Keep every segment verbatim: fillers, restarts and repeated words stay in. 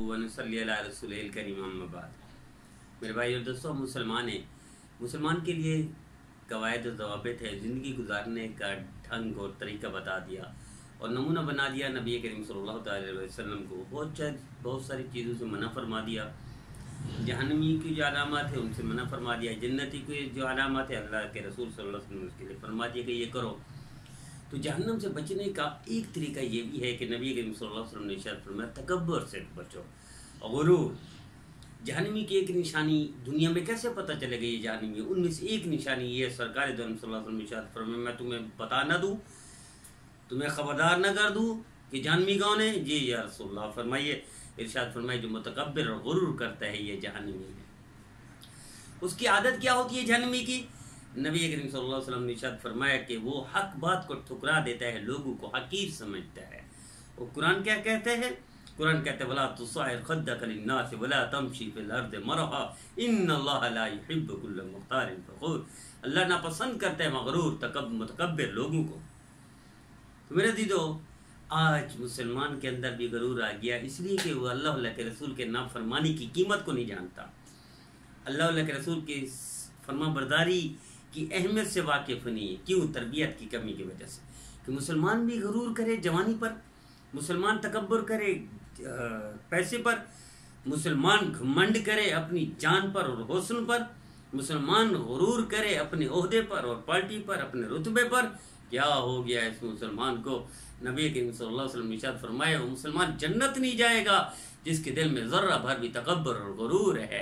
व नसल्ली अला रसूलिल करीम अम्मा बाद। मेरे भाई और दोस्तों, मुसलमान हैं। मुसलमान के लिए कवायद और ज़वाबित है, ज़िंदगी गुजारने का ढंग और तरीका बता दिया और नमूना बना दिया नबी करीम सल्लल्लाहु अलैहि वसल्लम को। बहुत बहुत सारी चीज़ों से मना फरमा दिया। जहन्नमी की जो अलामत है उनसे मना फरमा दिया। जन्नती की जो अलामत है अल्लाह के रसूल सल्लल्लाहु अलैहि वसल्लम उसके लिए फरमा दिया कि ये करो। तो जहन्नम से बचने का एक तरीका ये भी है कि नबी करीम सल्लल्लाहु अलैहि वसल्लम ने इरशाद फरमाया, तकब्बुर से बचो और गुरूर। जहन्नमी की एक निशानी दुनिया में कैसे पता चलेगा ये जहन्नमी? उनमें से एक निशानी ये सरकार दो सल्लल्लाहु अलैहि वसल्लम ने इरशाद फरमाया, मैं तुम्हें बता न दूँ, तुम्हें खबरदार न कर दूँ कि जहन्नमी कौन है? जी या रसूलल्लाह, फरमाइए। इरशाद फरमाइए, जो मुतकब्बिर और गुरूर करता है ये जहन्नमी है। उसकी आदत क्या होती है जहन्नमी की? नबी करीम सल्लल्लाहु अलैहि वसल्लम ने इरशाद फरमाया कि वो हक बात को ठुकरा देता है, लोगों को हकीर समझता है। और कुरान क्या कहते हैं? कुरान कहते हैं, वला तुसाइर खद्दक लिन्नास वला तमशी फिल अर्द मरहा इन्नल्लाह ला युहिब्बु कुल्ल मुख्तारिन फखूर। अल्लाह नापसंद करता है मगरूर तकब मुतकब्बिर लोगों को। तो मेरे दीदो, आज मुसलमान के अंदर भी गरूर आ गया, इसलिए कि वो अल्लाह के रसूल के नाफरमानी की कीमत को नहीं जानता, अल्लाह के रसूल की फरमा बरदारी की अहमियत से वाकिफ नहीं है। क्यों? तरबियत की कमी की वजह से। कि मुसलमान भी गरूर करे जवानी पर, मुसलमान तकब्बुर करे पैसे पर, मुसलमान घमंड करे अपनी जान पर और हुस्न पर, मुसलमान गुरूर करे अपने ओहदे पर और पार्टी पर, अपने रुतबे पर। क्या हो गया इस मुसलमान को? नबी करीम सल्लल्लाहु अलैहि वसल्लम ने इरशाद फरमाया, वो मुसलमान जन्नत नहीं जाएगा जिसके दिल में ज़र्रा भर भी तकब्बुर और गुरूर है।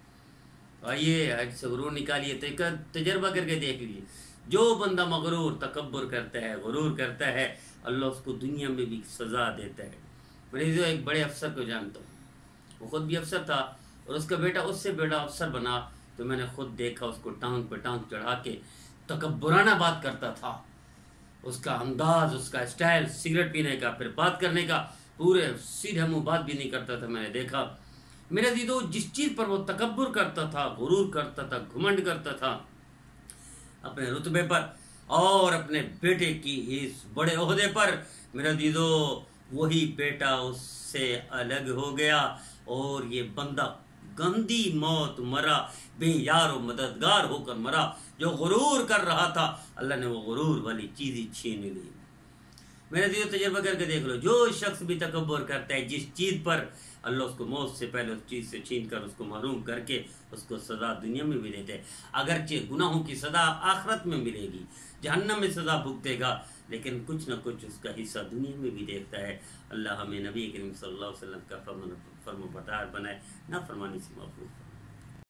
आइए आज से गुरूर निकालिए, तजर्बा करके देख लीजिए। जो बंदा मगरूर तकब्बुर करता है, गुरूर करता है, अल्लाह उसको दुनिया में भी सज़ा देता है। मैं जो एक बड़े अफसर को जानता हूँ, वो ख़ुद भी अफसर था और उसका बेटा उससे बड़ा अफसर बना। तो मैंने खुद देखा उसको टांग पे टांग चढ़ा के तकब्बुराना बात करता था। उसका अंदाज, उसका स्टाइल, सिगरेट पीने का, फिर बात करने का, पूरे सीधे मुँह बात भी नहीं करता था। मैंने देखा मेरे दीदो, जिस चीज़ पर वो तकब्बुर करता था, गुरूर करता था, घुमंड करता था अपने रुतबे पर और अपने बेटे की इस बड़े ओहदे पर, मेरा दीदो वही बेटा उससे अलग हो गया और ये बंदा गंदी मौत मरा, बेयार और मददगार होकर मरा। जो गुरूर कर रहा था, अल्लाह ने वो गुरूर वाली चीज़ ही छीन ली। मेरे दिल तजर्बा करके देख लो, जो शख्स भी तकब्बुर करता है जिस चीज़ पर, अल्लाह उसको मौत से पहले उस चीज़ से छीन कर उसको महरूम करके उसको सज़ा दुनिया में भी देते हैं। अगरचे गुनाहों की सज़ा आखिरत में मिलेगी, जहन्नम में सज़ा भुगतेगा, लेकिन कुछ न कुछ उसका हिस्सा दुनिया में भी देखता है। अल्लाह हमें नबी करीम सल्लल्लाहु अलैहि वसल्लम का फरमाबरदार बनाए, ना फरमानी से महफूज।